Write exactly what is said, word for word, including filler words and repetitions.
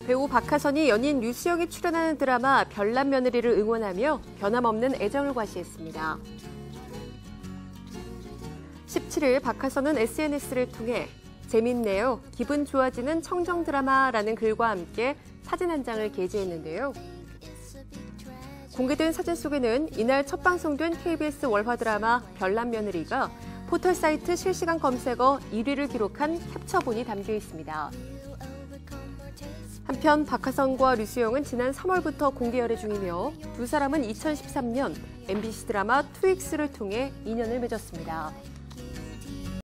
배우 박하선이 연인 류수영이 출연하는 드라마 별난 며느리를 응원하며 변함없는 애정을 과시했습니다. 십칠 일 박하선은 에스엔에스를 통해 재밌네요, 기분 좋아지는 청정 드라마라는 글과 함께 사진 한 장을 게재했는데요. 공개된 사진 속에는 이날 첫 방송된 케이비에스 월화 드라마 별난 며느리가 포털 사이트 실시간 검색어 일 위를 기록한 캡처본이 담겨 있습니다. 한편 박하선과 류수영은 지난 삼월부터 공개 열애 중이며 두 사람은 이천십삼 년 엠비씨 드라마 투익스를 통해 인연을 맺었습니다.